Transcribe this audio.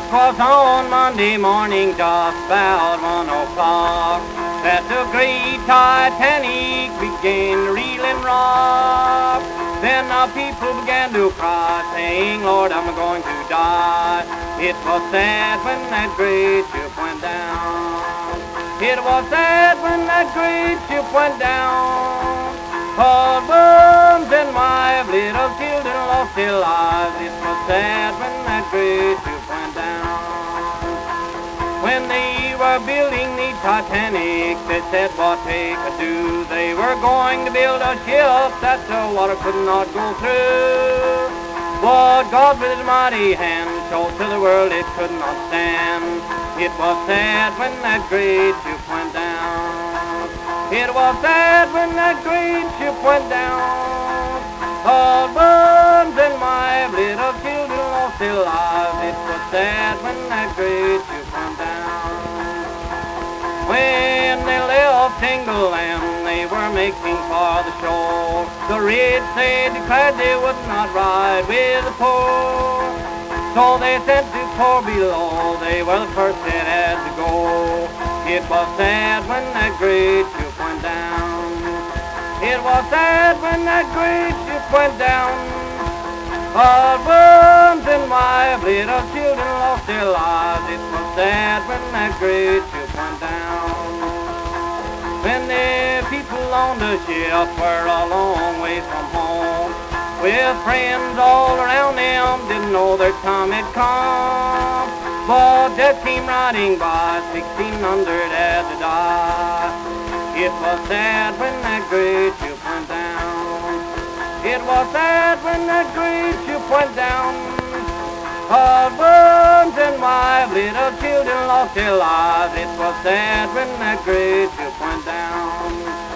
'Twas on Monday morning, just about 1 o'clock, that the great Titanic began to reel and rock. Then the people began to cry, saying, Lord, I'm going to die. It was sad when that great ship went down. It was sad when that great ship went down. Husbands and wives, little children lost their lives. It was sad when that great ship went down. When they were building the Titanic, they said what they could do. They were going to build a ship that the water could not go through. But God with his mighty hand showed to the world it could not stand. It was sad when that great ship went down. It was sad when that great ship went down. Husbands and wives, little children lost their lives. It was sad when that great ship went down. When they left England, they were making for the shore. The rich they declared they would not ride with the poor. So they sent to poor below, they were the first that had to go. It was sad when that great ship went down. It was sad when that great ship went down. Husbands and wives, little children lost their lives. It was sad when that great ship went down. When the people on the ship were a long way from home, with friends all around them, didn't know their time had come. But death came riding by, 1,600 had to die. It was sad when that great ship went down. It was sad when that great ship went down. Husbands and wives, little children lost their lives. It was sad when that great ship went down.